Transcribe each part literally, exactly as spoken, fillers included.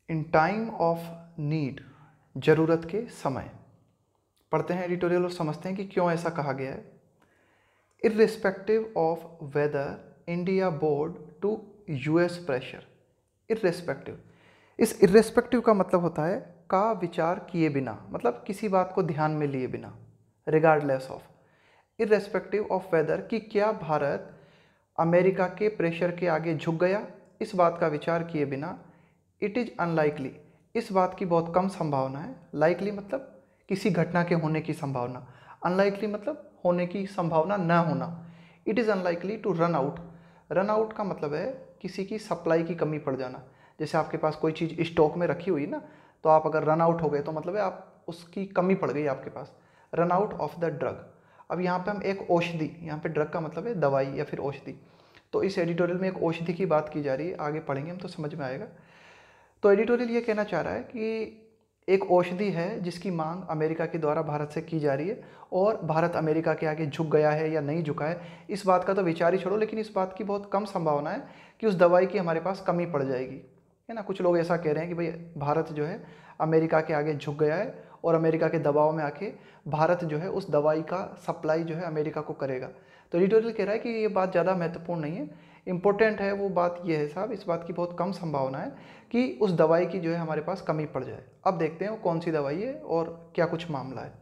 In time of need, ज़रूरत के समय। पढ़ते हैं एडिटोरियल और समझते हैं कि क्यों ऐसा कहा गया है। Irrespective of whether India bowed to US pressure. Irrespective, इस इर्रेस्पेक्टिव का मतलब होता है का विचार किए बिना, मतलब किसी बात को ध्यान में लिए बिना, regardless of. Irrespective of whether कि क्या भारत अमेरिका के प्रेशर के आगे झुक गया, इस बात का विचार किए बिना। इट इज़ अनलाइकली, इस बात की बहुत कम संभावना है। लाइकली मतलब किसी घटना के होने की संभावना, अनलाइकली मतलब होने की संभावना न होना। It is unlikely to run out. Run out का मतलब है किसी की सप्लाई की कमी पड़ जाना। जैसे आपके पास कोई चीज़ स्टॉक में रखी हुई ना, तो आप अगर रन आउट हो गए तो मतलब है आप उसकी कमी पड़ गई आपके पास। Run out of the drug. अब यहाँ पे हम एक औषधि, यहाँ पे ड्रग का मतलब है दवाई या फिर औषधि, तो इस एडिटोरियल में एक औषधि की बात की जा रही है, आगे पढ़ेंगे हम तो समझ में आएगा। तो एडिटोरियल ये कहना चाह रहा है कि एक औषधि है जिसकी मांग अमेरिका के द्वारा भारत से की जा रही है और भारत अमेरिका के आगे झुक गया है या नहीं झुका है, इस बात का तो विचार ही छोड़ो, लेकिन इस बात की बहुत कम संभावना है कि उस दवाई की हमारे पास कमी पड़ जाएगी, है ना। कुछ लोग ऐसा कह रहे हैं कि भाई भारत जो है अमेरिका के आगे झुक गया है और अमेरिका के दबाव में आके भारत जो है उस दवाई का सप्लाई जो है अमेरिका को करेगा। तो एडिटोरियल कह रहा है कि ये बात ज़्यादा महत्वपूर्ण नहीं है, इम्पोर्टेंट है वो बात ये है साहब, इस बात की बहुत कम संभावना है कि उस दवाई की जो है हमारे पास कमी पड़ जाए। अब देखते हैं वो कौन सी दवाई है और क्या कुछ मामला है।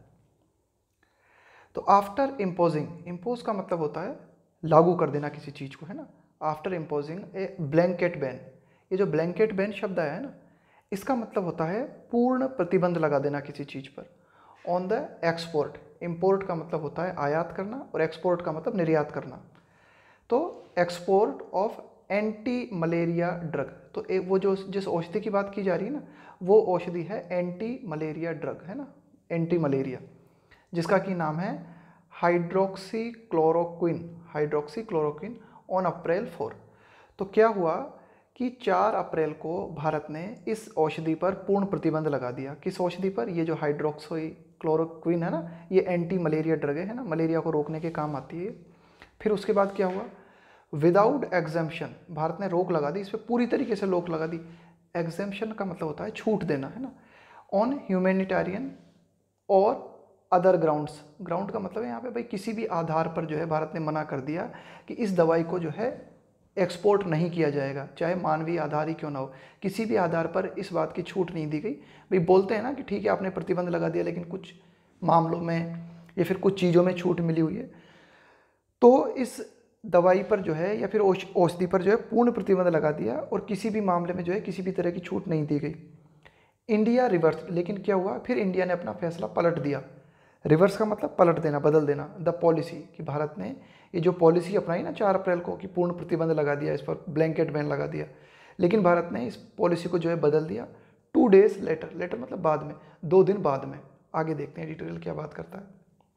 तो आफ्टर इम्पोजिंग, इम्पोज का मतलब होता है लागू कर देना किसी चीज़ को, है ना। After imposing a blanket ban, ये जो ब्लैंकेट बैन शब्द आया है ना, इसका मतलब होता है पूर्ण प्रतिबंध लगा देना किसी चीज़ पर। ऑन द एक्सपोर्ट, इम्पोर्ट का मतलब होता है आयात करना और एक्सपोर्ट का मतलब निर्यात करना। तो export of anti malaria drug, तो ए, वो जो जिस औषधि की बात की जा रही है ना, वो औषधि है एंटी मलेरिया ड्रग, है ना, एंटी मलेरिया, जिसका की नाम है hydroxy chloroquine, hydroxy chloroquine on April four. तो क्या हुआ कि चार अप्रैल को भारत ने इस औषधि पर पूर्ण प्रतिबंध लगा दिया। किस औषधि पर? ये जो हाइड्रोक्सी क्लोरोक्विन है ना, ये एंटी मलेरिया ड्रग है ना, मलेरिया को रोकने के काम आती है। फिर उसके बाद क्या हुआ? विदाउट एग्जेम्पशन, भारत ने रोक लगा दी, इस पर पूरी तरीके से रोक लगा दी। एग्जेम्पशन का मतलब होता है छूट देना, है ना। ऑन ह्यूमैनिटेरियन और अदर ग्राउंड्स, ग्राउंड का मतलब है यहाँ पे भाई किसी भी आधार पर जो है भारत ने मना कर दिया कि इस दवाई को जो है एक्सपोर्ट नहीं किया जाएगा, चाहे मानवीय आधार ही क्यों ना हो, किसी भी आधार पर इस बात की छूट नहीं दी गई। भाई बोलते हैं ना कि ठीक है आपने प्रतिबंध लगा दिया, लेकिन कुछ मामलों में या फिर कुछ चीज़ों में छूट मिली हुई है, तो इस दवाई पर जो है या फिर औषधि पर जो है पूर्ण प्रतिबंध लगा दिया और किसी भी मामले में जो है किसी भी तरह की छूट नहीं दी गई। इंडिया रिवर्स, लेकिन क्या हुआ फिर इंडिया ने अपना फैसला पलट दिया। रिवर्स का मतलब पलट देना, बदल देना। द पॉलिसी, कि भारत ने ये जो पॉलिसी अपनाई ना चार अप्रैल को कि पूर्ण प्रतिबंध लगा दिया, इस पर ब्लैंकेट बैन लगा दिया, लेकिन भारत ने इस पॉलिसी को जो है बदल दिया टू डेज लेटर, लेटर मतलब बाद में, दो दिन बाद में। आगे देखते हैं एडिटोरियल क्या बात करता है।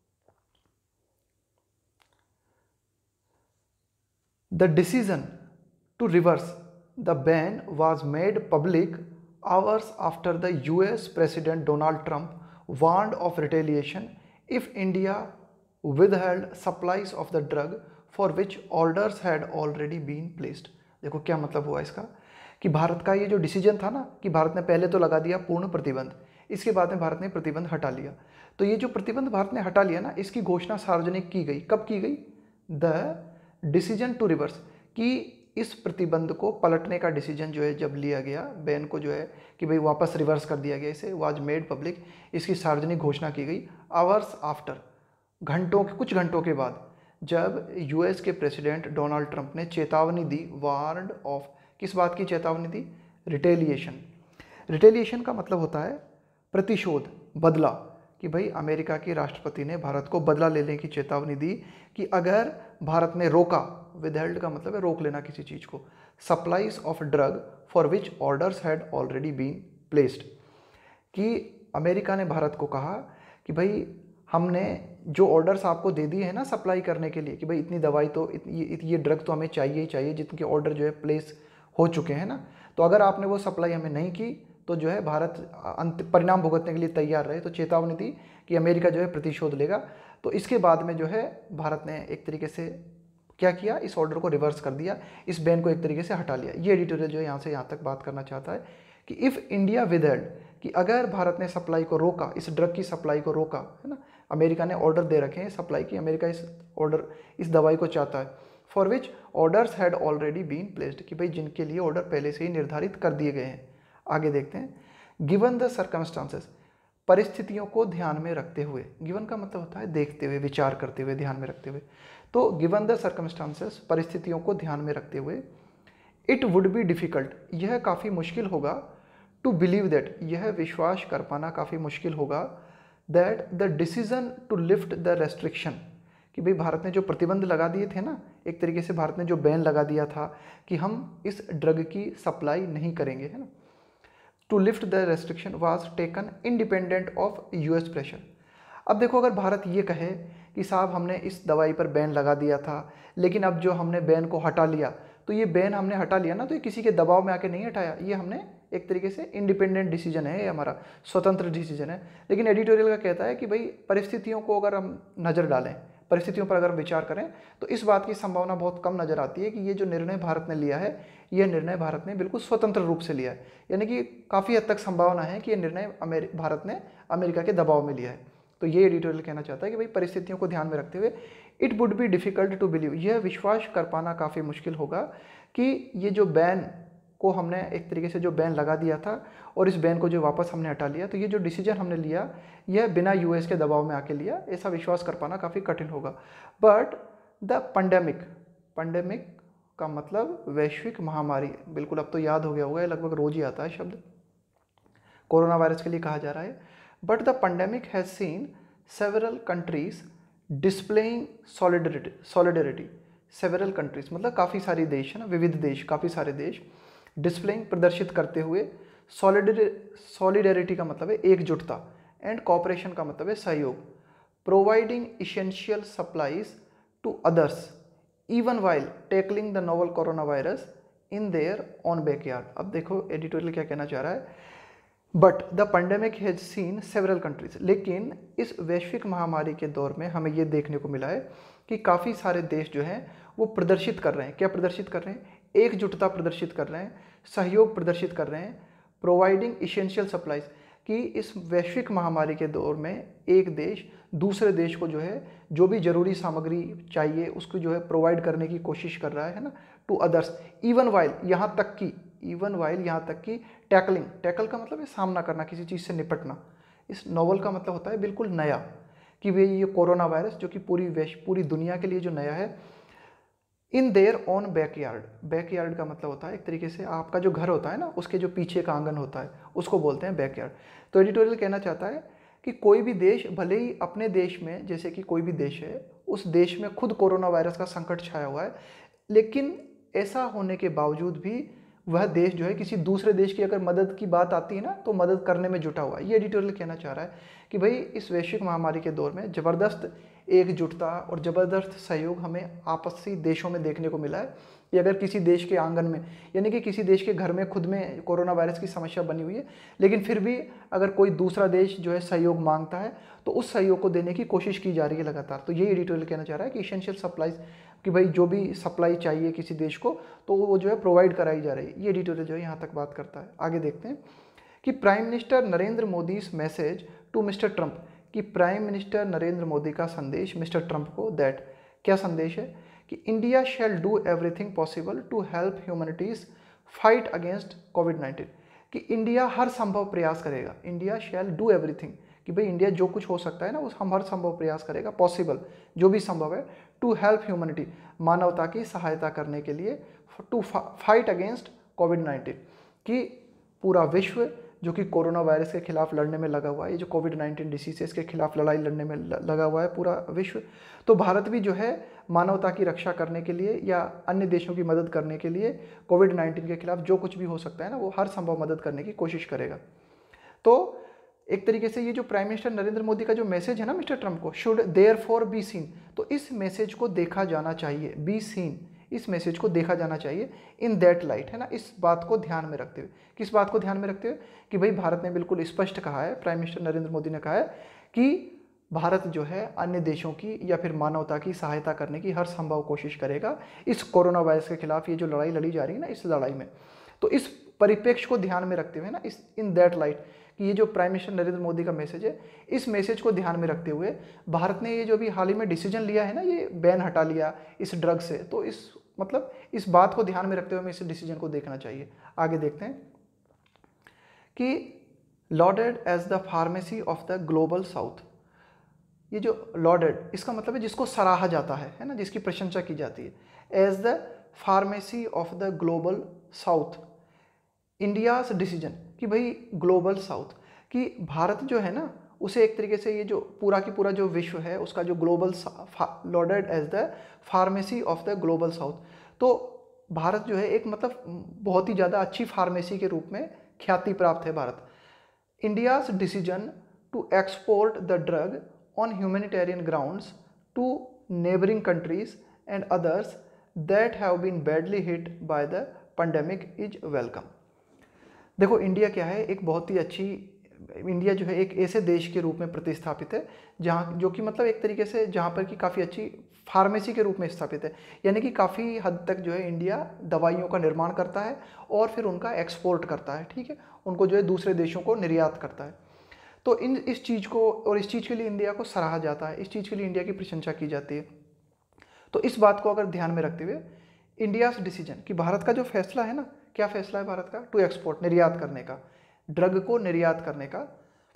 The decision to reverse the ban was made public hours after the U S President Donald Trump warned of retaliation if India withheld supplies of the drug for which orders had already been placed। देखो क्या मतलब हुआ इसका, कि भारत का ये जो decision था ना, कि भारत ने पहले तो लगा दिया पूर्ण प्रतिबंध, इसके बाद में भारत ने प्रतिबंध हटा लिया। तो ये जो प्रतिबंध भारत ने हटा लिया ना, इसकी घोषणा सार्वजनिक की गई। कब की गई? द डिसीजन टू रिवर्स, कि इस प्रतिबंध को पलटने का डिसीजन जो है जब लिया गया, बैन को जो है कि भाई वापस रिवर्स कर दिया गया, इसे वाज मेड पब्लिक, इसकी सार्वजनिक घोषणा की गई आवर्स आफ्टर, घंटों के कुछ घंटों के बाद, जब यूएस के प्रेसिडेंट डोनाल्ड ट्रंप ने चेतावनी दी, वार्ड ऑफ, किस बात की चेतावनी दी? रिटेलिएशन। रिटेलिएशन का मतलब होता है प्रतिशोध, बदला, कि भाई अमेरिका के राष्ट्रपति ने भारत को बदला लेने की चेतावनी दी कि अगर भारत ने रोका, विदहेल्ड का मतलब है रोक लेना किसी चीज़ को, supplies of drug for which orders had already been placed, कि अमेरिका ने भारत को कहा कि भाई हमने जो ऑर्डर्स आपको दे दिए हैं ना सप्लाई करने के लिए, कि भाई इतनी दवाई तो ये ये ड्रग तो हमें चाहिए ही चाहिए, जिनके ऑर्डर जो है प्लेस हो चुके हैं ना, तो अगर आपने वो सप्लाई हमें नहीं की तो जो है भारत अंत परिणाम भुगतने के लिए तैयार रहे। तो चेतावनी दी कि अमेरिका जो है प्रतिशोध लेगा। तो इसके बाद में जो है भारत ने एक तरीके से क्या किया, इस ऑर्डर को रिवर्स कर दिया, इस बैन को एक तरीके से हटा लिया। ये एडिटोरियल जो है यहाँ से यहाँ तक बात करना चाहता है कि इफ़ इंडिया विदहेल्ड, कि अगर भारत ने सप्लाई को रोका, इस ड्रग की सप्लाई को रोका, है ना, अमेरिका ने ऑर्डर दे रखे हैं सप्लाई की, अमेरिका इस ऑर्डर इस दवाई को चाहता है, for which orders had already been placed, कि भाई जिनके लिए ऑर्डर पहले से ही निर्धारित कर दिए गए हैं। आगे देखते हैं, गिवन द सर्कमस्टांसेस, परिस्थितियों को ध्यान में रखते हुए, गिवन का मतलब होता है देखते हुए, विचार करते हुए, ध्यान में रखते हुए, तो गिवन द सर्कमस्टांसेस, परिस्थितियों को ध्यान में रखते हुए, इट वुड बी डिफ़िकल्ट, यह काफ़ी मुश्किल होगा, टू बिलीव दैट, यह विश्वास कर पाना काफ़ी मुश्किल होगा, that the decision to lift the restriction, कि भाई भारत ने जो प्रतिबंध लगा दिए थे ना, एक तरीके से भारत ने जो बैन लगा दिया था कि हम इस ड्रग की सप्लाई नहीं करेंगे, है ना, to lift the restriction was taken independent of US pressure. अब देखो, अगर भारत ये कहे कि साहब हमने इस दवाई पर बैन लगा दिया था, लेकिन अब जो हमने बैन को हटा लिया, तो ये बैन हमने हटा लिया ना, तो ये किसी के दबाव में आके नहीं हटाया, ये हमने एक तरीके से इंडिपेंडेंट डिसीजन है, ये हमारा स्वतंत्र डिसीजन है। लेकिन एडिटोरियल का कहता है कि भाई परिस्थितियों को अगर हम नज़र डालें, परिस्थितियों पर अगर हम विचार करें, तो इस बात की संभावना बहुत कम नज़र आती है कि ये जो निर्णय भारत ने लिया है, ये निर्णय भारत ने बिल्कुल स्वतंत्र रूप से लिया है, यानी कि काफ़ी हद तक संभावना है कि ये निर्णय अमेरि भारत ने अमेरिका के दबाव में लिया है। तो ये एडिटोरियल कहना चाहता है कि भाई परिस्थितियों को ध्यान में रखते हुए, it would be difficult to believe, यह विश्वास कर पाना काफ़ी मुश्किल होगा कि ये जो बैन को हमने एक तरीके से जो बैन लगा दिया था और इस बैन को जो वापस हमने हटा लिया, तो ये जो डिसीजन हमने लिया यह बिना यूएस के दबाव में आके लिया, ऐसा विश्वास कर पाना काफ़ी कठिन होगा। बट द पेंडेमिक, पेंडेमिक का मतलब वैश्विक महामारी, बिल्कुल अब तो याद हो गया होगा, लगभग रोज ही आता है शब्द, कोरोना वायरस के लिए कहा जा रहा है। But the pandemic has seen several countries displaying solidarity, solidarity several countries मतलब काफ़ी सारी देश है ना, विविध देश, काफ़ी सारे देश डिस्प्लेइंग प्रदर्शित करते हुए, सॉलिडरिटी का मतलब है एकजुटता, एंड कॉपरेशन का मतलब है सहयोग, providing essential supplies to others even while tackling the novel corona virus in their own backyard. अब देखो एडिटोरियल क्या कहना चाह रहा है, but the pandemic has seen several countries, लेकिन इस वैश्विक महामारी के दौर में हमें ये देखने को मिला है कि काफ़ी सारे देश जो हैं वो प्रदर्शित कर रहे हैं, क्या प्रदर्शित कर रहे हैं, एकजुटता प्रदर्शित कर रहे हैं, सहयोग प्रदर्शित कर रहे हैं, प्रोवाइडिंग इसेंशियल सप्लाईज, कि इस वैश्विक महामारी के दौर में एक देश दूसरे देश को जो है जो भी जरूरी सामग्री चाहिए उसको जो है प्रोवाइड करने की कोशिश कर रहा है ना, टू अदर्स इवन वाइल, यहाँ तक कि इवन वाइल यहाँ तक कि टैकलिंग, टैकल का मतलब है सामना करना, किसी चीज़ से निपटना, इस नोवल का मतलब होता है बिल्कुल नया, कि वे ये कोरोना वायरस जो कि पूरी वैश्व पूरी दुनिया के लिए जो नया है, in their own backyard, backyard का मतलब होता है एक तरीके से आपका जो घर होता है ना, उसके जो पीछे का आंगन होता है उसको बोलते हैं बैकयार्ड। तो एडिटोरियल कहना चाहता है कि कोई भी देश भले ही अपने देश में, जैसे कि कोई भी देश है, उस देश में खुद कोरोना वायरस का संकट छाया हुआ है, लेकिन ऐसा होने के बावजूद भी वह देश जो है किसी दूसरे देश की अगर मदद की बात आती है ना, तो मदद करने में जुटा हुआ है। ये एडिटोरियल कहना चाह रहा है कि भाई इस वैश्विक महामारी के दौर में ज़बरदस्त एकजुटता और ज़बरदस्त सहयोग हमें आपसी देशों में देखने को मिला है, कि अगर किसी देश के आंगन में, यानी कि किसी देश के घर में खुद में कोरोना वायरस की समस्या बनी हुई है, लेकिन फिर भी अगर कोई दूसरा देश जो है सहयोग मांगता है, तो उस सहयोग को देने की कोशिश की जा रही है लगातार। तो ये एडिटोरियल कहना चाह रहा है कि इसेंशियल सप्लाईज, कि भाई जो भी सप्लाई चाहिए किसी देश को, तो वो जो है प्रोवाइड कराई जा रही है। ये एडिटोरियल जो है यहाँ तक बात करता है। आगे देखते हैं कि prime minister Narendra Modi message to mister Trump, कि प्राइम मिनिस्टर नरेंद्र मोदी का संदेश मिस्टर ट्रंप को, दैट क्या संदेश है, कि India shall do everything possible to help humanities fight against COVID nineteen, कि इंडिया हर संभव प्रयास करेगा, इंडिया शैल डू एवरीथिंग, कि भाई इंडिया जो कुछ हो सकता है ना, उस हम हर संभव प्रयास करेगा, पॉसिबल जो भी संभव है, टू हेल्प ह्यूमैनिटी मानवता की सहायता करने के लिए, to fight against COVID nineteen, कि पूरा विश्व जो कि कोरोना वायरस के खिलाफ लड़ने में लगा हुआ है, ये जो कोविड नाइन्टीन डिसीजेस के खिलाफ लड़ाई लड़ने में लगा हुआ है पूरा विश्व, तो भारत भी जो है मानवता की रक्षा करने के लिए या अन्य देशों की मदद करने के लिए कोविड नाइन्टीन के खिलाफ जो कुछ भी हो सकता है ना, वो हर संभव मदद करने की कोशिश करेगा। तो एक तरीके से ये जो प्राइम मिनिस्टर नरेंद्र मोदी का जो मैसेज है ना मिस्टर ट्रंप को, should therefore be seen, तो इस मैसेज को देखा जाना चाहिए, बी सीन, इस मैसेज को देखा जाना चाहिए इन दैट लाइट, है ना, इस बात को ध्यान में रखते हुए। किस बात को ध्यान में रखते हुए, कि भाई भारत ने बिल्कुल स्पष्ट कहा है, प्राइम मिनिस्टर नरेंद्र मोदी ने कहा है कि भारत जो है अन्य देशों की या फिर मानवता की सहायता करने की हर संभव कोशिश करेगा इस कोरोना वायरस के खिलाफ। ये जो लड़ाई लड़ी जा रही है ना, इस लड़ाई में, तो इस परिप्रेक्ष्य को ध्यान में रखते हुए ना, इस इन दैट लाइट कि ये जो प्राइम मिनिस्टर नरेंद्र मोदी का मैसेज है, इस मैसेज को ध्यान में रखते हुए भारत ने ये जो भी हाल ही में डिसीजन लिया है ना, ये बैन हटा लिया इस ड्रग से, तो इस मतलब इस बात को ध्यान में रखते हुए हमें इस डिसीजन को देखना चाहिए। आगे देखते हैं कि lauded as the pharmacy of the global south. ये जो लॉर्डेड, इसका मतलब है जिसको सराहा जाता है है ना, जिसकी प्रशंसा की जाती है, as the pharmacy of the global south India's decision, कि भाई ग्लोबल साउथ, कि भारत जो है ना उसे एक तरीके से ये जो पूरा की पूरा जो विश्व है उसका जो global lauded as the pharmacy of the global south, तो भारत जो है एक मतलब बहुत ही ज़्यादा अच्छी फार्मेसी के रूप में ख्याति प्राप्त है Bharat. India's decision to export the drug on humanitarian grounds to neighboring countries and others that have been badly hit by the pandemic is welcome। देखो इंडिया क्या है, एक बहुत ही अच्छी, इंडिया जो है एक ऐसे देश के रूप में प्रतिस्थापित है जहाँ जो कि मतलब एक तरीके से जहाँ पर कि काफ़ी अच्छी फार्मेसी के रूप में स्थापित है, यानी कि काफ़ी हद तक जो है इंडिया दवाइयों का निर्माण करता है और फिर उनका एक्सपोर्ट करता है, ठीक है, उनको जो है दूसरे देशों को निर्यात करता है। तो इन इस चीज़ को और इस चीज़ के लिए इंडिया को सराहा जाता है, इस चीज़ के लिए इंडिया की प्रशंसा की जाती है। तो इस बात को अगर ध्यान में रखते हुए इंडियाज डिसीजन कि भारत का जो फैसला है ना, क्या फैसला है भारत का, टू एक्सपोर्ट, निर्यात करने का, ड्रग को निर्यात करने का,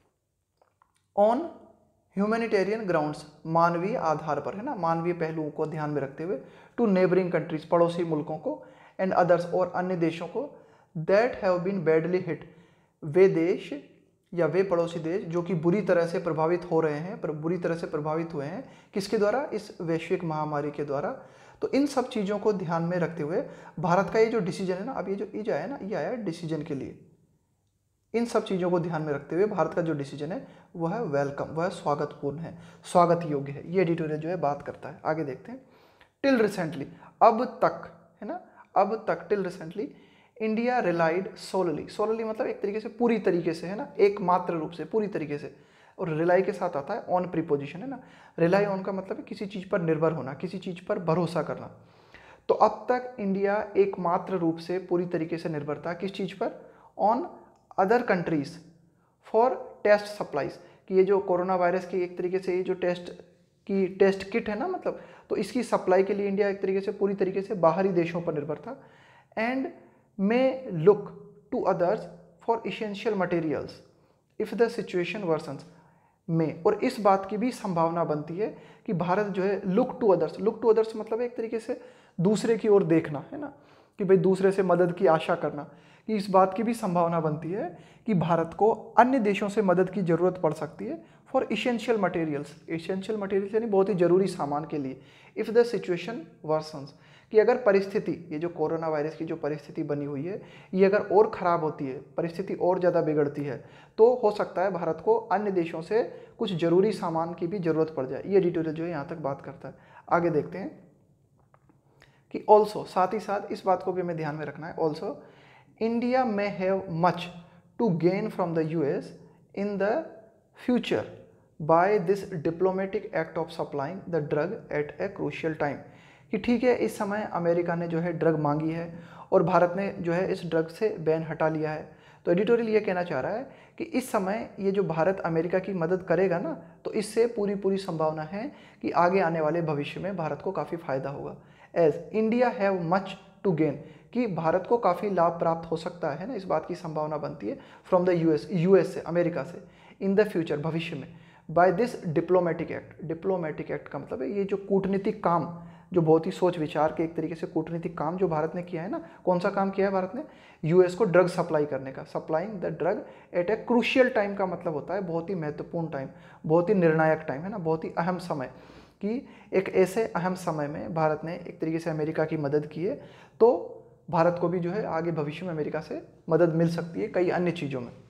ऑन ह्यूमैनिटेरियन ग्राउंड्स, मानवीय आधार पर, है ना, मानवीय पहलुओं को ध्यान में रखते हुए, टू नेबरिंग कंट्रीज, पड़ोसी मुल्कों को, एंड अदर्स, और अन्य देशों को, that have been badly hit, वे देश या वे पड़ोसी देश जो कि बुरी तरह से प्रभावित हो रहे हैं, पर बुरी तरह से प्रभावित हुए हैं, किसके द्वारा, इस वैश्विक महामारी के द्वारा। तो इन सब चीज़ों को ध्यान में रखते हुए भारत का ये जो डिसीजन है ना, अब ये जो इज आया ना, ये आया डिसीजन के लिए, इन सब चीज़ों को ध्यान में रखते हुए भारत का जो डिसीजन है वह है वेलकम, वह स्वागतपूर्ण है, स्वागत योग्य है, ये एडिटोरियल जो है बात करता है। आगे देखते हैं, टिल रिसेंटली, अब तक, है ना, अब तक, till recently India relied solely, solely मतलब एक तरीके से पूरी तरीके से, है ना, एकमात्र रूप से, पूरी तरीके से, और रिलाई के साथ आता है ऑन प्रीपोजिशन, है ना, रिलाई ऑन का मतलब है किसी चीज़ पर निर्भर होना, किसी चीज़ पर भरोसा करना। तो अब तक इंडिया एकमात्र रूप से पूरी तरीके से निर्भर था किस चीज़ पर, on other countries for test supplies, कि ये जो कोरोना वायरस की एक तरीके से ये जो टेस्ट की टेस्ट किट है ना, मतलब तो इसकी सप्लाई के लिए इंडिया एक तरीके से पूरी तरीके से बाहरी देशों पर निर्भर था। And may look to others for essential materials if the situation worsens, में, और इस बात की भी संभावना बनती है कि भारत जो है look to others, look to others मतलब एक तरीके से दूसरे की ओर देखना, है ना, कि भाई दूसरे से मदद की आशा करना, कि इस बात की भी संभावना बनती है कि भारत को अन्य देशों से मदद की ज़रूरत पड़ सकती है for essential materials, essential materials यानी बहुत ही ज़रूरी सामान के लिए, इफ़ द सिचुएशन वर्सन्स, कि अगर परिस्थिति, ये जो कोरोना वायरस की जो परिस्थिति बनी हुई है, ये अगर और ख़राब होती है, परिस्थिति और ज़्यादा बिगड़ती है, तो हो सकता है भारत को अन्य देशों से कुछ ज़रूरी सामान की भी ज़रूरत पड़ जाए। ये एडिटोरियल जो है यहाँ तक बात करता है। आगे देखते हैं कि ऑल्सो, साथ ही साथ इस बात को भी हमें ध्यान में रखना है, also India may have much to gain from the U S in the future by this diplomatic act of supplying the drug at a crucial time, कि ठीक है इस समय अमेरिका ने जो है ड्रग मांगी है और भारत ने जो है इस ड्रग से बैन हटा लिया है। तो एडिटोरियल ये कहना चाह रहा है कि इस समय ये जो भारत अमेरिका की मदद करेगा ना, तो इससे पूरी पूरी संभावना है कि आगे आने वाले भविष्य में भारत को काफ़ी फायदा होगा। As India have much to gain, कि भारत को काफ़ी लाभ प्राप्त हो सकता है ना, इस बात की संभावना बनती है फ्रॉम द यूएस, यूएस से, अमेरिका से, इन द फ्यूचर, भविष्य में, by this diplomatic act. Diplomatic act का मतलब है ये जो कूटनीतिक काम, जो बहुत ही सोच विचार के एक तरीके से कूटनीतिक काम जो भारत ने किया है ना, कौन सा काम किया है भारत ने, यूएस को ड्रग सप्लाई करने का, supplying the drug at a crucial time का मतलब होता है बहुत ही महत्वपूर्ण टाइम, बहुत ही निर्णायक टाइम, है ना, बहुत ही अहम समय, कि एक ऐसे अहम समय में भारत ने एक तरीके से अमेरिका की मदद की है, तो भारत को भी जो है आगे भविष्य में अमेरिका से मदद मिल सकती है कई अन्य चीज़ों में।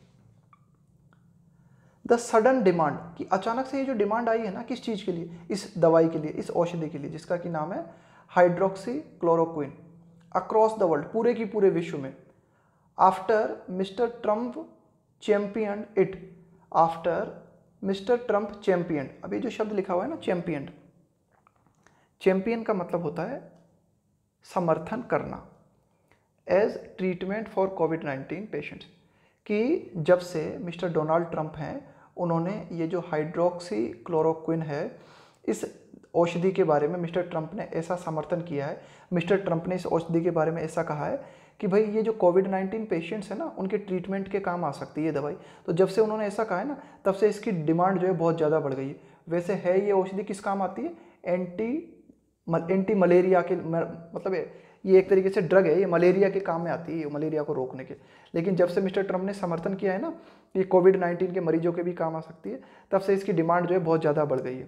द सडन डिमांड, कि अचानक से ये जो डिमांड आई है ना, किस चीज़ के लिए, इस दवाई के लिए, इस औषधि के लिए, जिसका कि नाम है hydroxy chloroquine, across the world, पूरे की पूरे विश्व में, after mister Trump champion it, after mister Trump champion, अब ये जो शब्द लिखा हुआ है ना चैंपियन, चैंपियन का मतलब होता है समर्थन करना, as treatment for COVID nineteen patients, कि जब से मिस्टर डोनाल्ड ट्रंप हैं उन्होंने ये जो हाइड्रोक्सी क्लोरोक्विन है इस औषधि के बारे में मिस्टर ट्रंप ने ऐसा समर्थन किया है, मिस्टर ट्रंप ने इस औषधि के बारे में ऐसा कहा है कि भाई ये जो कोविड नाइन्टीन पेशेंट्स हैं ना उनके ट्रीटमेंट के काम आ सकती है ये दवाई। तो जब से उन्होंने ऐसा कहा है ना तब से इसकी डिमांड जो है बहुत ज़्यादा बढ़ गई है। वैसे है ये औषधि किस काम आती है, एंटी एंटी मलेरिया के, मतलब ये एक तरीके से ड्रग है, ये मलेरिया के काम में आती है, मलेरिया को रोकने के। लेकिन जब से मिस्टर ट्रंप ने समर्थन किया है ना ये कोविड नाइन्टीन के मरीजों के भी काम आ सकती है, तब से इसकी डिमांड जो है बहुत ज़्यादा बढ़ गई है।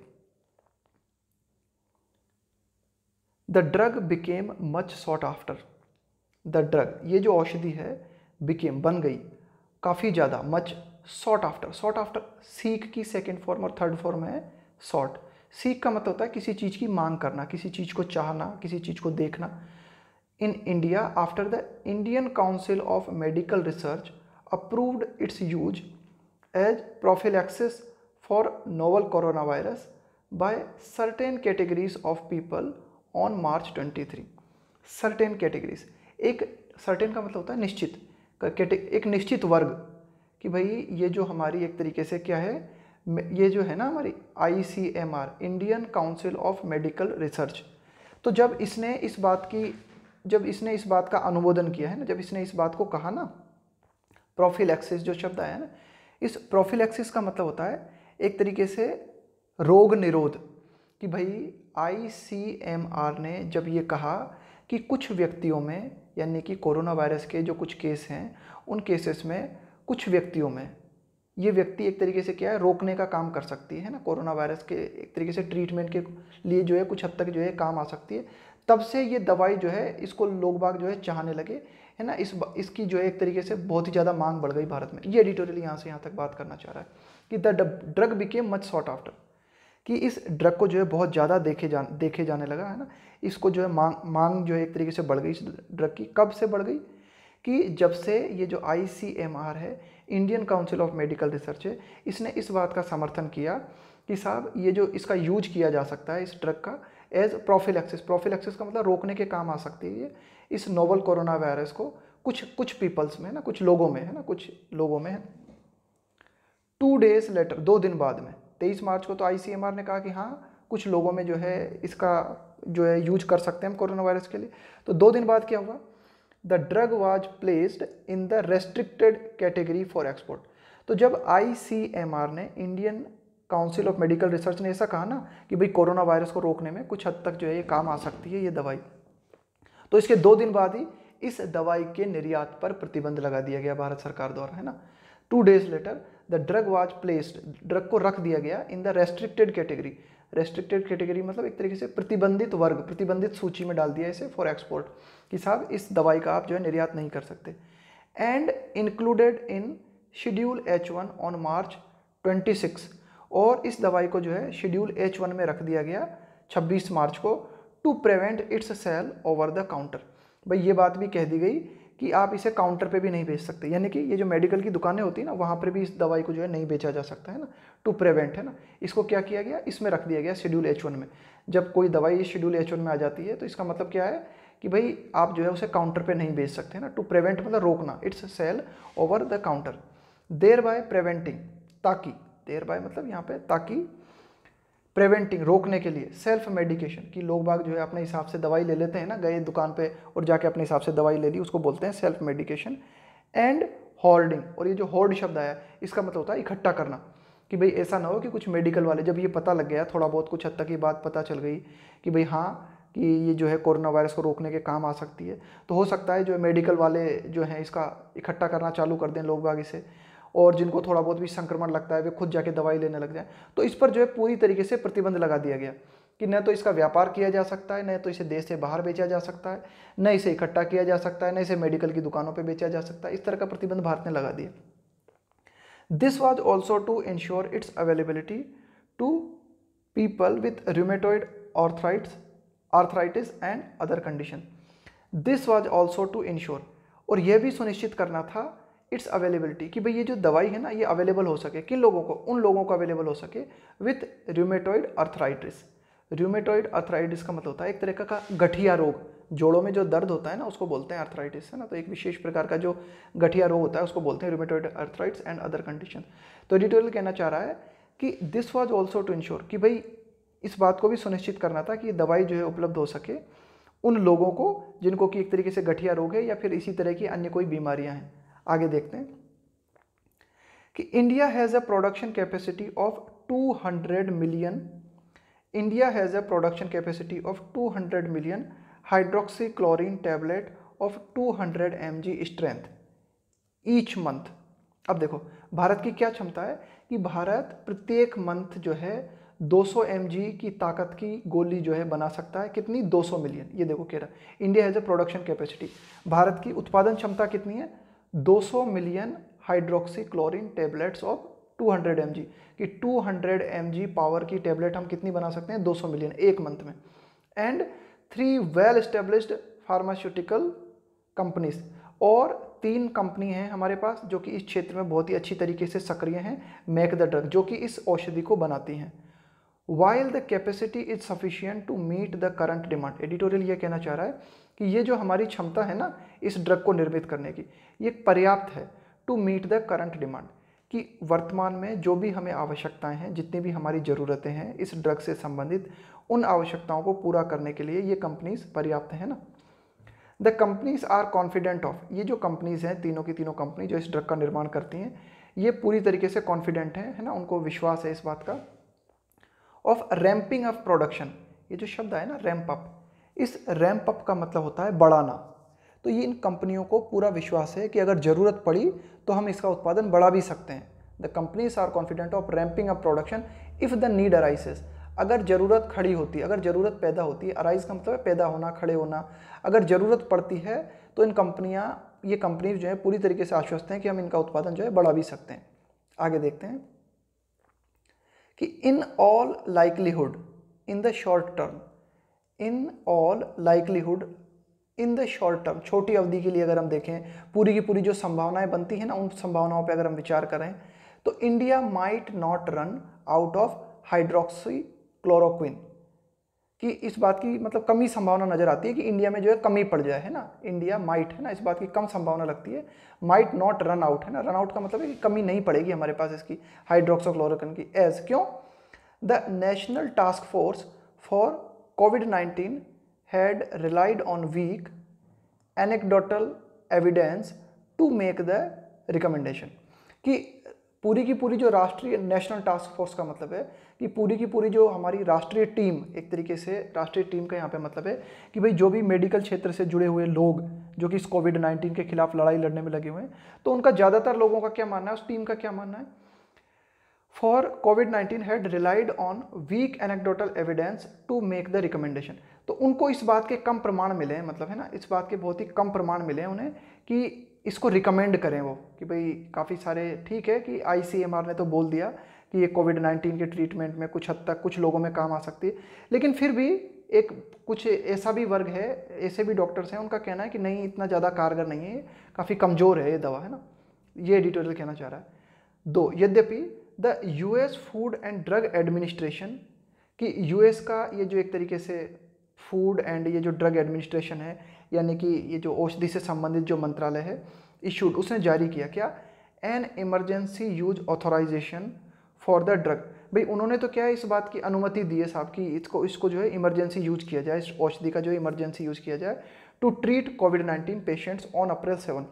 The drug became much sought after, the drug ये जो औषधि है बिकेम बन गई काफ़ी ज़्यादा, much sought after, sought after seek की सेकेंड फॉर्म और थर्ड फॉर्म है सॉट। सीक का मतलब होता है किसी चीज़ की मांग करना, किसी चीज़ को चाहना, किसी चीज़ को देखना। In India after the Indian Council of Medical Research approved its use as prophylaxis for novel corona virus by certain categories of people on March twenty three. Certain categories, एक सर्टेन का मतलब होता है निश्चित, एक निश्चित वर्ग, कि भाई ये जो हमारी एक तरीके से क्या है, ये जो है ना हमारी I C M R, Indian Council of Medical Research. तो जब इसने इस बात की जब इसने इस बात का अनुमोदन किया है ना, जब इसने इस बात को कहा ना, प्रोफिलैक्सिस जो शब्द आया ना, इस प्रोफिलैक्सिस का मतलब होता है एक तरीके से रोग निरोध, कि भाई आई सी एम आर ने जब ये कहा कि कुछ व्यक्तियों में, यानी कि कोरोना वायरस के जो कुछ केस हैं उन केसेस में कुछ व्यक्तियों में ये व्यक्ति एक तरीके से क्या है रोकने का काम कर सकती है ना, कोरोना वायरस के एक तरीके से ट्रीटमेंट के लिए जो है कुछ हद तक जो है काम आ सकती है। तब से ये दवाई जो है इसको लोग बाग जो है चाहने लगे है ना, इस इसकी जो है एक तरीके से बहुत ही ज़्यादा मांग बढ़ गई भारत में। ये एडिटोरियल यहाँ से यहाँ तक बात करना चाह रहा है कि the drug became much sought after, कि इस ड्रग को जो है बहुत ज़्यादा देखे जा देखे जाने लगा है ना, इसको जो है मांग मांग जो है एक तरीके से बढ़ गई इस ड्रग की। कब से बढ़ गई, कि जब से ये जो आई सी एम आर है, Indian Council of Medical Research है, इसने इस बात का समर्थन किया कि साहब ये जो इसका यूज किया जा सकता है इस ड्रग का एज प्रोफिलैक्सिस, प्रोफिलैक्सिस का मतलब रोकने के काम आ सकती है ये इस नोवल कोरोना वायरस को कुछ कुछ पीपल्स में है ना, कुछ लोगों में है ना, कुछ लोगों में है। टू डेज लेटर, दो दिन बाद में, तेईस मार्च को तो आई सी एम आर ने कहा कि हाँ कुछ लोगों में जो है इसका जो है यूज कर सकते हैं हम कोरोना वायरस के लिए। तो दो दिन बाद क्या हुआ, the drug was placed in the restricted category for export. तो जब आई सी एम आर ने, Indian Council of Medical Research ने ऐसा कहा ना कि भाई कोरोना वायरस को रोकने में कुछ हद तक जो है ये काम आ सकती है ये दवाई, तो इसके दो दिन बाद ही इस दवाई के निर्यात पर प्रतिबंध लगा दिया गया भारत सरकार द्वारा है ना। Two days later the drug was placed, drug को रख दिया गया in the restricted category. Restricted category मतलब एक तरीके से प्रतिबंधित वर्ग, प्रतिबंधित सूची में डाल दिया इसे फॉर एक्सपोर्ट, कि साहब इस दवाई का आप जो है निर्यात नहीं कर सकते। And included in schedule H one on March twenty six, और इस दवाई को जो है शेड्यूल एच वन में रख दिया गया छब्बीस मार्च को, to prevent its sale over the counter. भाई ये बात भी कह दी गई कि आप इसे काउंटर पे भी नहीं बेच सकते, यानी कि ये जो मेडिकल की दुकानें होती है ना वहाँ पर भी इस दवाई को जो है नहीं बेचा जा सकता है ना, टू प्रिवेंट है ना। इसको क्या किया गया, इसमें रख दिया गया शेड्यूल एच वन में। जब कोई दवाई शेड्यूल एच वन में आ जाती है तो इसका मतलब क्या है कि भाई आप जो है उसे काउंटर पे नहीं बेच सकते ना, टू प्रिवेंट मतलब रोकना, its sale over the counter, thereby preventing, ताकि, देयर बाय मतलब यहाँ पे ताकि, प्रिवेंटिंग रोकने के लिए, सेल्फ मेडिकेशन, कि लोग बाग जो है अपने हिसाब से दवाई ले लेते हैं ना, गए दुकान पे और जाके अपने हिसाब से दवाई ले ली, उसको बोलते हैं सेल्फ मेडिकेशन। एंड होर्डिंग, और ये जो होर्ड शब्द आया इसका मतलब होता है इकट्ठा करना, कि भाई ऐसा ना हो कि कुछ मेडिकल वाले, जब ये पता लग गया थोड़ा बहुत कुछ हद तक ये बात पता चल गई कि भाई हाँ कि ये जो है कोरोना वायरस को रोकने के काम आ सकती है, तो हो सकता है जो मेडिकल वाले जो हैं इसका इकट्ठा करना चालू कर दें लोग बाग इसे, और जिनको थोड़ा बहुत भी संक्रमण लगता है वे खुद जाके दवाई लेने लग जाए। तो इस पर जो है पूरी तरीके से प्रतिबंध लगा दिया गया कि न तो इसका व्यापार किया जा सकता है, न तो इसे देश से बाहर बेचा जा सकता है, न इसे इकट्ठा किया जा सकता है, न इसे मेडिकल की दुकानों पर बेचा जा सकता है। इस तरह का प्रतिबंध भारत ने लगा दिया। This was also to ensure its availability to people with rheumatoid arthritis arthritis and other condition. This was also to ensure, और यह भी सुनिश्चित करना था इट्स अवेलेबिलिटी, कि भाई ये जो दवाई है ना ये अवेलेबल हो सके, किन लोगों को, उन लोगों को अवेलेबल हो सके with rheumatoid arthritis. Rheumatoid arthritis का मतलब होता है एक तरह का गठिया रोग, जोड़ों में जो दर्द होता है ना उसको बोलते हैं अर्थराइटिस, है ना। तो एक विशेष प्रकार का जो गठिया रोग होता है उसको बोलते हैं rheumatoid arthritis and other condition. तो एडिटोरियल कहना चाह रहा है कि this was also to ensure, कि भाई इस बात को भी सुनिश्चित करना था कि ये दवाई जो है उपलब्ध हो सके उन लोगों को जिनको कि एक तरीके से गठिया रोग है या फिर इसी तरह की अन्य कोई बीमारियां हैं। आगे देखते हैं कि India has a production capacity of two hundred million India has a production capacity of two hundred million hydroxychloroquine tablet of two hundred M G strength each month. अब देखो भारत की क्या क्षमता है कि भारत प्रत्येक मंथ जो है दो सौ एम जी की ताकत की गोली जो है बना सकता है। कितनी? दो सौ मिलियन। ये देखो कह रहा India has a production capacity, Bharat की उत्पादन क्षमता कितनी है? दो सौ million hydroxychloroquine tablets of two hundred M G, कि two hundred M G power की टैबलेट हम कितनी बना सकते हैं? दो सौ मिलियन एक मंथ में। And three well established pharmaceutical companies, और तीन कंपनी हैं हमारे पास जो कि इस क्षेत्र में बहुत ही अच्छी तरीके से सक्रिय हैं, मेक द ड्रग, जो कि इस औषधि को बनाती हैं। While the capacity is sufficient to meet the current demand, editorial ये कहना चाह रहा है कि ये जो हमारी क्षमता है ना इस ड्रग को निर्मित करने की, ये पर्याप्त है to meet the current demand, कि वर्तमान में जो भी हमें आवश्यकताएं हैं, जितनी भी हमारी ज़रूरतें हैं इस ड्रग से संबंधित, उन आवश्यकताओं को पूरा करने के लिए ये कंपनीज पर्याप्त है ना। The companies are confident of, ये जो कंपनीज हैं तीनों की तीनों कंपनी जो इस ड्रग का निर्माण करती हैं ये पूरी तरीके से कॉन्फिडेंट हैं, है ना, उनको विश्वास है इस बात का। ऑफ रैम्पिंग अप प्रोडक्शन, ये जो शब्द है ना रैम्प अप, इस रैम्प अप का मतलब होता है बढ़ाना। तो ये इन कंपनियों को पूरा विश्वास है कि अगर ज़रूरत पड़ी तो हम इसका उत्पादन बढ़ा भी सकते हैं। The companies are confident of ramping up production if the need arises, अगर ज़रूरत खड़ी होती है, अगर ज़रूरत पैदा होती है, अराइज का मतलब है पैदा होना, खड़े होना, अगर ज़रूरत पड़ती है तो इन कंपनियां, ये कंपनीज जो है पूरी तरीके से आश्वस्त हैं कि हम इनका उत्पादन जो है बढ़ा भी सकते हैं। आगे देखते हैं कि in all likelihood in the short term, in all likelihood in the short term, छोटी अवधि के लिए अगर हम देखें, पूरी की पूरी जो संभावनाएं बनती हैं ना उन संभावनाओं पे अगर हम विचार करें तो India might not run out of hydroxy chloroquine, कि इस बात की मतलब कमी संभावना नजर आती है कि इंडिया में जो है कमी पड़ जाए, है ना। इंडिया माइट, है ना, इस बात की कम संभावना लगती है। माइट नॉट रन आउट, है ना, रन आउट का मतलब है कि कमी नहीं पड़ेगी हमारे पास इसकी हाइड्रोक्सीक्लोरोक्विन की। एज क्यों? The national task force for COVID nineteen had relied on weak anecdotal evidence to make the recommendation, कि पूरी की पूरी जो राष्ट्रीय नेशनल टास्क फोर्स का मतलब है कि पूरी की पूरी जो हमारी राष्ट्रीय टीम, एक तरीके से राष्ट्रीय टीम का यहाँ पे मतलब है कि भाई जो भी मेडिकल क्षेत्र से जुड़े हुए लोग जो कि इस कोविड नाइन्टीन के खिलाफ लड़ाई लड़ने में लगे हुए हैं, तो उनका ज़्यादातर लोगों का क्या मानना है, उस टीम का क्या मानना है? For COVID nineteen had relied on weak anecdotal evidence to make the recommendation, तो उनको इस बात के कम प्रमाण मिले हैं, मतलब है ना, इस बात के बहुत ही कम प्रमाण मिले हैं उन्हें कि इसको रिकमेंड करें वो, कि भाई काफ़ी सारे, ठीक है कि आईसीएमआर ने तो बोल दिया कि ये कोविड नाइन्टीन के ट्रीटमेंट में कुछ हद तक कुछ लोगों में काम आ सकती है, लेकिन फिर भी एक कुछ ऐसा भी वर्ग है, ऐसे भी डॉक्टर्स हैं उनका कहना है कि नहीं इतना ज़्यादा कारगर नहीं है, काफ़ी कमज़ोर है ये दवा, है ना। ये एडिटोरियल कहना चाह रहा है। दो, यद्यपि the US Food and Drug Administration, कि यूएस का ये जो एक तरीके से फूड एंड ये जो ड्रग एडमिनिस्ट्रेशन है, यानी कि ये जो औषधि से संबंधित जो मंत्रालय है, इशूड, उसने जारी किया क्या? An emergency use authorisation for the drug, भाई उन्होंने तो क्या है इस बात की अनुमति दी है साहब कि इसको इसको जो है इमरजेंसी यूज किया जाए, इस औषधि का जो इमरजेंसी यूज किया जाए to treat COVID nineteen patients on April seven,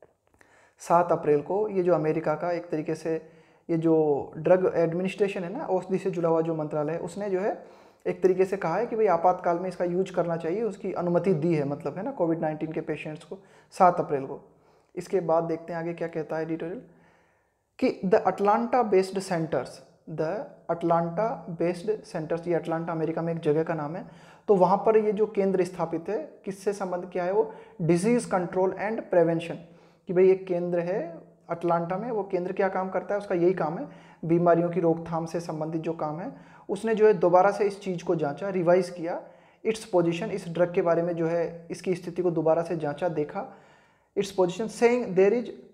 सात अप्रैल को ये जो अमेरिका का एक तरीके से ये जो ड्रग एडमिनिस्ट्रेशन है ना, औषधि से जुड़ा हुआ जो मंत्रालय है, उसने जो है एक तरीके से कहा है कि भाई आपातकाल में इसका यूज करना चाहिए, उसकी अनुमति दी है, मतलब है ना, कोविड नाइन्टीन के पेशेंट्स को सात अप्रैल को। इसके बाद देखते हैं आगे क्या कहता है एडिटोरियल, कि the Atlanta based centres, the Atlanta based centres, ये अटलांटा अमेरिका में एक जगह का नाम है, तो वहाँ पर ये जो केंद्र स्थापित है, किससे संबंध क्या है वो? डिजीज़ कंट्रोल एंड प्रिवेंशन, कि भाई एक केंद्र है अटलांटा में, वो केंद्र क्या काम करता है, उसका यही काम है बीमारियों की रोकथाम से संबंधित जो काम है, उसने जो है दोबारा से इस चीज़ को जांचा, रिवाइज किया, इट्स पोजीशन, इस ड्रग के बारे में जो है इसकी स्थिति को दोबारा से जांचा, देखा, its position, saying there is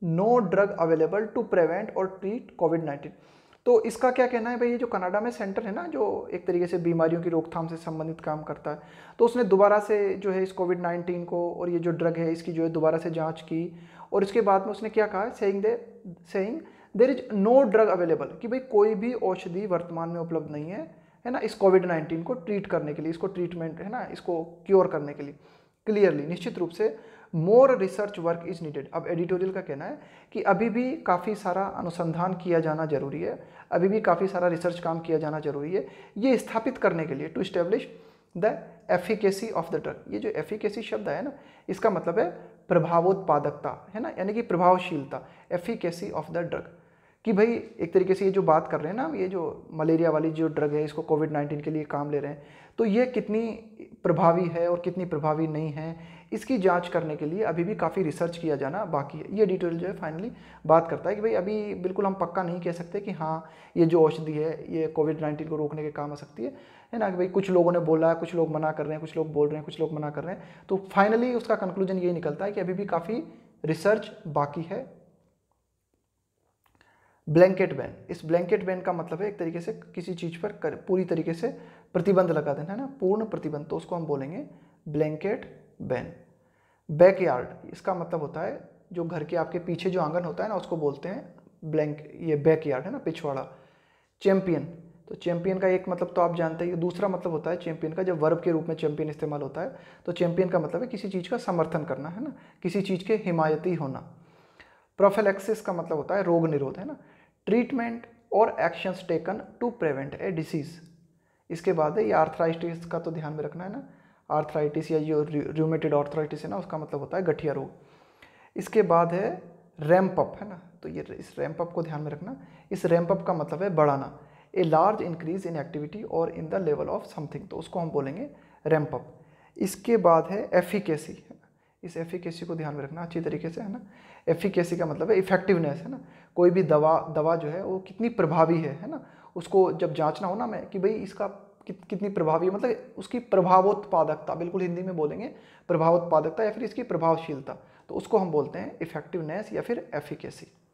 no drug available to prevent और ट्रीट कोविड नाइन्टीन। तो इसका क्या कहना है भाई, ये जो कनाडा में सेंटर है ना जो एक तरीके से बीमारियों की रोकथाम से संबंधित काम करता है, तो उसने दोबारा से जो है इस कोविड नाइन्टीन को और ये जो ड्रग है इसकी जो है दोबारा से जांच की, और इसके बाद में उसने क्या कहा, saying they saying there is no drug available, कि भाई कोई भी औषधि वर्तमान में उपलब्ध नहीं है है ना इस कोविड नाइन्टीन को ट्रीट करने के लिए, इसको ट्रीटमेंट है ना इसको क्योर करने के लिए। क्लियरली, निश्चित रूप से more research work is needed. अब एडिटोरियल का कहना है कि अभी भी काफ़ी सारा अनुसंधान किया जाना जरूरी है, अभी भी काफ़ी सारा रिसर्च काम किया जाना जरूरी है ये स्थापित करने के लिए, to establish the efficacy of the drug. ये जो एफिकेसी शब्द है ना इसका मतलब है प्रभावोत्पादकता, है ना, यानी कि प्रभावशीलता, एफिकेसी ऑफ द ड्रग, कि भाई एक तरीके से ये जो बात कर रहे हैं ना, ये जो मलेरिया वाली जो ड्रग है इसको कोविड नाइन्टीन के लिए काम ले रहे हैं, तो ये कितनी प्रभावी है और कितनी प्रभावी नहीं है इसकी जांच करने के लिए अभी भी काफ़ी रिसर्च किया जाना बाकी है। ये एडिटोरियल जो है फाइनली बात करता है कि भाई अभी बिल्कुल हम पक्का नहीं कह सकते कि हाँ ये जो औषधि है ये कोविड नाइन्टीन को रोकने के काम आ सकती है, है ना, कि भाई कुछ लोगों ने बोला है, कुछ लोग मना कर रहे हैं, कुछ लोग बोल रहे हैं, कुछ लोग मना कर रहे हैं, तो फाइनली उसका कंक्लूजन यही निकलता है कि अभी भी काफ़ी रिसर्च बाकी है। ब्लैंकेट बैन, इस ब्लैंकेट बैन का मतलब है एक तरीके से किसी चीज़ पर कर, पूरी तरीके से प्रतिबंध लगा देना, है ना, पूर्ण प्रतिबंध, तो उसको हम बोलेंगे ब्लैंकेट बैन। बैकयार्ड, इसका मतलब होता है जो घर के आपके पीछे जो आंगन होता है ना उसको बोलते हैं ब्लैंक ये बैकयार्ड, है ना, पिछवाड़ा। चैंपियन, तो चैंपियन का एक मतलब तो आप जानते हैं, दूसरा मतलब होता है चैंपियन का जब वर्ब के रूप में चैंपियन इस्तेमाल होता है, तो चैंपियन का मतलब है किसी चीज़ का समर्थन करना, है ना, किसी चीज़ के हिमायती होना। प्रोफिलैक्सिस का मतलब होता है रोग निरोध, है ना, ट्रीटमेंट और actions taken to prevent a disease. इसके बाद है ये आर्थराइटिस का तो ध्यान में रखना है ना, आर्थराइटिस या जो रूमेटेड आर्थराइटिस है ना उसका मतलब होता है गठिया रोग। इसके बाद है रैंप अप, है ना, तो ये इस रैंप अप को ध्यान में रखना, इस रैंप अप का मतलब है बढ़ाना, a large increase in activity और in the level of something, तो उसको हम बोलेंगे रैंप अप। इसके बाद है एफिकेसी, इस एफिकेसी को ध्यान में रखना अच्छी तरीके से, है ना, एफिकेसी का मतलब है इफेक्टिवनेस, है ना, कोई भी दवा दवा जो है वो कितनी प्रभावी है है ना, उसको जब जांचना हो ना मैं कि भाई इसका कित, कितनी प्रभावी है, मतलब उसकी प्रभावोत्पादकता, बिल्कुल हिंदी में बोलेंगे प्रभावोत्पादकता या फिर इसकी प्रभावशीलता, तो उसको हम बोलते हैं इफेक्टिवनेस या फिर एफिकेसी।